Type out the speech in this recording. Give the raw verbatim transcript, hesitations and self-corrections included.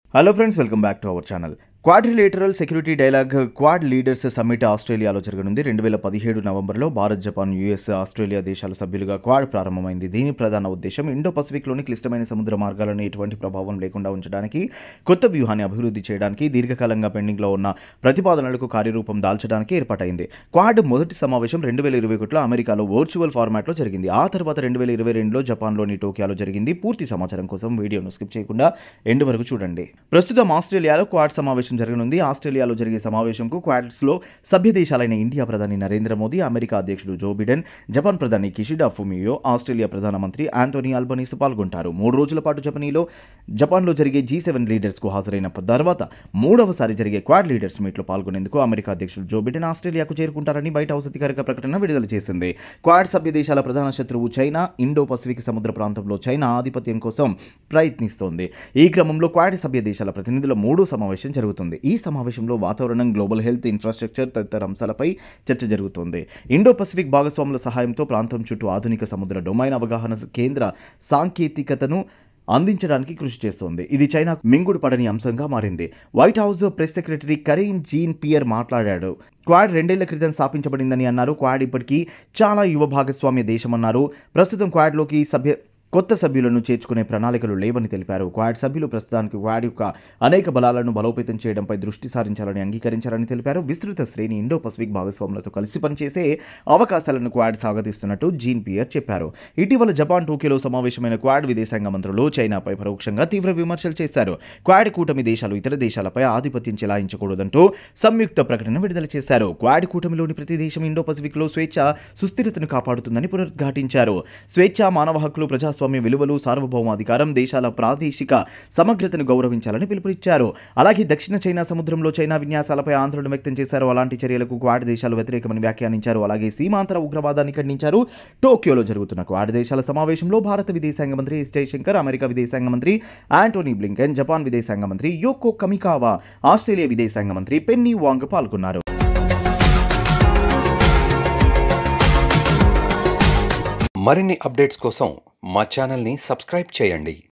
Hello friends, welcome back to our channel. Quadrilateral security dialogue quad leaders summit ఆస్ట్రేలియాలో జరగనుంది. రెండు వేల పదిహేడు నవంబర్లో భారత్, జపాన్, యూఎస్, ఆస్ట్రేలియా దేశాల సభ్యులుగా క్వాడ్ ప్రారంభమైంది. దీని ప్రధాన ఉద్దేశం ఇండో పసిఫిక్లోని క్లిష్టమైన సముద్ర మార్గాలను ఎటువంటి ప్రభావం లేకుండా ఉంచడానికి, కొత్త వ్యూహాన్ని అభివృద్ధి చేయడానికి, దీర్ఘకాలంగా పెండింగ్లో ఉన్న ప్రతిపాదనలకు కార్యరూపం దాల్చడానికి ఏర్పాటైంది. క్వాడ్ మొదటి సమావేశం రెండు వేల ఇరవై ఒకటిలో అమెరికాలో వర్చువల్ ఫార్మాట్లో జరిగింది. ఆ తర్వాత రెండు వేల ఇరవై రెండులో జపాన్లోని టోక్యోలో జరిగింది. పూర్తి సమాచారం కోసం వీడియోను స్కిప్ చేయకుండా ఎండ్ వరకు చూడండి. ప్రస్తుతం ఆస్ట్రేలియాలో క్వాడ్ సమావేశం జరగనుంది. ఆస్ట్రేలియాలో జరిగే సమావేశంకు క్వాడ్స్లో సభ్య దేశాలైన ఇండియా ప్రధాని నరేంద్ర మోదీ, అమెరికా అధ్యక్షుడు జో బిడెన్, జపాన్ ప్రధాని కిషిడా ఫుమియో, ఆస్ట్రేలియా ప్రధానమంత్రి ఆంటోనీ ఆల్బనీస్ పాల్గొంటారు. మూడు రోజుల పాటు జపనీలో జపాన్లో జరిగే జీ సెవెన్ లీడర్స్కు హాజరైన తర్వాత మూడవసారి జరిగే క్వాడ్ లీడర్స్ మీట్లో పాల్గొనేందుకు అమెరికా అధ్యక్షుడు జో బిడెన్ ఆస్ట్రేలియాకు చేరుకుంటారని వైట్ హౌస్ అధికారిక ప్రకటన విడుదల చేసింది. క్వాడ్ సభ్య దేశాల ప్రధాన శత్రువు చైనా ఇండో పసిఫిక్ సముద్ర ప్రాంతంలో చైనా ఆధిపత్యం కోసం ప్రయత్నిస్తోంది. ఈ క్రమంలో క్వాడ్ సభ్య దేశాల ప్రతినిధుల మూడో సమావేశం జరుగుతుంది. ఈ సమావేశంలో వాతావరణం, గ్లోబల్ హెల్త్, ఇన్ఫ్రాస్ట్రక్చర్ తదితర అంశాలపై చర్చ జరుగుతోంది. ఇండో పసిఫిక్ భాగస్వాముల సహాయంతో ప్రాంతం చుట్టూ ఆధునిక సముద్ర డొమైన్ అవగాహన కేంద్ర సాంకేతికతను అందించడానికి కృషి చేస్తోంది. ఇది చైనాకు మింగుడు పడని అంశంగా మారింది. White House press secretary Karine Jean Pierre మాట్లాడాడు. క్వాడ్ రెండేళ్ల క్రితం స్థాపించబడిందని అన్నారు. క్వాడ్ ఇప్పటికీ చాలా యువ భాగస్వామ్య దేశమన్నారు. ప్రస్తుతం క్వాడ్లోకి సభ్య కొత్త సభ్యులను చేర్చుకునే ప్రణాళికలు లేవని తెలిపారు. క్వాడ్ సభ్యులు ప్రస్తుతానికి క్వాడ్ యొక్క అనేక బలాలను బలోపేతం చేయడంపై దృష్టి సారించాలని అంగీకరించారని తెలిపారు. విస్తృత శ్రేణి ఇండో పసిఫిక్ భాగస్వాములతో కలిసి పనిచేసే అవకాశాలను క్వాడ్ స్వాగతిస్తున్నట్టు జీన్ పియర్ చెప్పారు. ఇటీవల జపాన్ టోక్యోలో సమావేశమైన క్వాడ్ విదేశాంగ మంత్రులు చైనాపై పరోక్షంగా తీవ్ర విమర్శలు చేశారు. క్వాడ్ కూటమి దేశాలు ఇతర దేశాలపై ఆధిపత్యం చెలాయించకూడదంటూ సంయుక్త ప్రకటన విడుదల చేశారు. క్వాడ్ కూటమిలోని ప్రతి దేశం ఇండో పసిఫిక్లో స్వేచ్ఛ, సుస్థిరతను కాపాడుతుందని పునరుద్ఘాటించారు. స్వేచ్ఛ, మానవ హక్కులు, ప్రజా స్వామ్య విలువలు, సార్వభౌమాధికారం, దేశాల ప్రాదేశిక సమగ్రతను గౌరవించాలని పిలుపునిచ్చారు. అలాగే దక్షిణ చైనా సముద్రంలో చైనా విన్యాసాలపై ఆందోళన వ్యక్తం చేశారు. అలాంటి చర్యలకు క్వాడ్ దేశాలు వ్యతిరేకమని వ్యాఖ్యానించారు. అలాగే సీమాంతర ఉగ్రవాదాన్ని ఖండించారు. టోక్యోలో జరుగుతున్న క్వాడ్ దేశాల సమావేశంలో భారత విదేశాంగ మంత్రి ఎస్ జయశంకర్, అమెరికా విదేశాంగ మంత్రి ఆంటోనీ బ్లింకెన్, జపాన్ విదేశాంగ మంత్రి యోకో కమికావా, ఆస్ట్రేలియా విదేశాంగ మంత్రి పెన్నీ వాంగ్ పాల్గొన్నారు. మరిన్ని అప్డేట్స్ కోసం మా ఛానల్ని సబ్స్క్రైబ్ చేయండి.